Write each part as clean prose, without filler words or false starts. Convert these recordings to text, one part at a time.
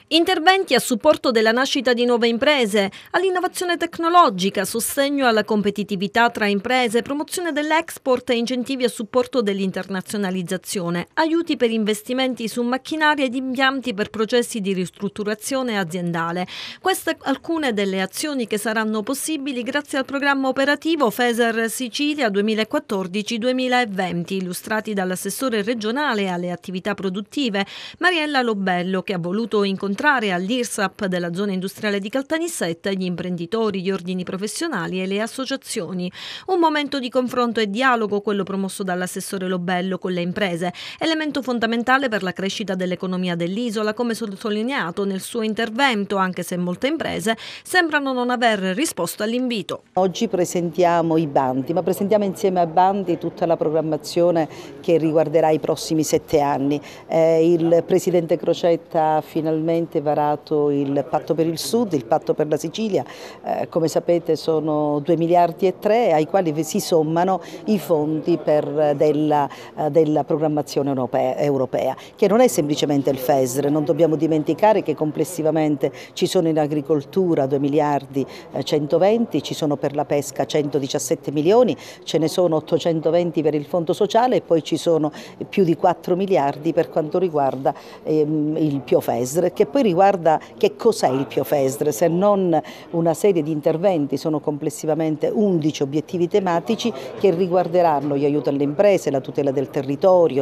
Interventi a supporto della nascita di nuove imprese, all'innovazione tecnologica, sostegno alla competitività tra imprese, promozione dell'export e incentivi a supporto dell'internazionalizzazione, aiuti per investimenti su macchinari ed impianti per processi di ristrutturazione aziendale. Queste alcune delle azioni che saranno possibili grazie al programma operativo FESR Sicilia 2014-2020, illustrati dall'assessore regionale alle attività produttive Mariella Lobello, che ha voluto incontrare all'IRSAP della zona industriale di Caltanissetta gli imprenditori, gli ordini professionali e le associazioni. Un momento di confronto e dialogo, quello promosso dall'assessore Lobello con le imprese, elemento fondamentale per la crescita dell'economia dell'isola, come sottolineato nel suo intervento, anche se molte imprese sembrano non aver risposto all'invito. Oggi presentiamo i bandi, ma presentiamo insieme ai bandi tutta la programmazione che riguarderà i prossimi 7 anni. Il Presidente Crocetta ha finalmente varato il patto per il Sud, il patto per la Sicilia, come sapete sono 2 miliardi e 3 ai quali si sommano i fondi della programmazione europea, che non è semplicemente il FESR. Non dobbiamo dimenticare che complessivamente ci sono in agricoltura 2 miliardi 120, ci sono per la pesca 117 milioni, ce ne sono 820 per il fondo sociale e poi ci sono più di 4 miliardi per quanto riguarda il PIO-FESR, che poi riguarda che cos'è il PIO-FESR, se non una serie di interventi. Sono complessivamente 11 obiettivi tematici che riguarderanno gli aiuti alle imprese, la tutela del territorio,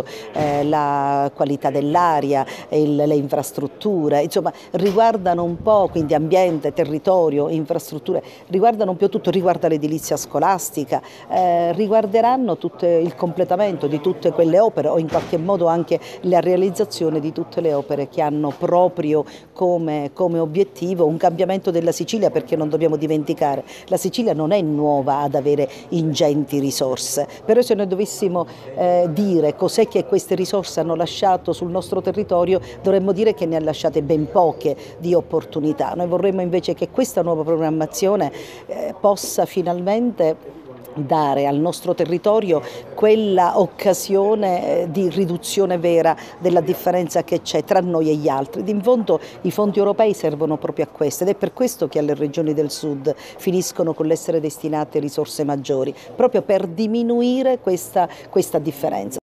la qualità dell'aria, le infrastrutture, insomma riguardano un po', quindi ambiente, territorio, infrastrutture, riguardano un po' tutto, riguarda l'edilizia scolastica, riguarderanno il completamento di tutte quelle opere o in qualche modo anche la realizzazione di tutte le opere che hanno proprio come obiettivo un cambiamento della Sicilia, perché non dobbiamo dimenticare, la Sicilia non è nuova ad avere ingenti risorse, però se noi dovessimo dire cos'è che queste risorse hanno lasciato sul nostro territorio, dovremmo dire che ne ha lasciate ben poche di opportunità. Noi vorremmo invece che questa nuova programmazione possa finalmente dare al nostro territorio quella occasione di riduzione vera della differenza che c'è tra noi e gli altri. In fondo i fondi europei servono proprio a questo ed è per questo che alle regioni del sud finiscono con l'essere destinate risorse maggiori, proprio per diminuire questa differenza.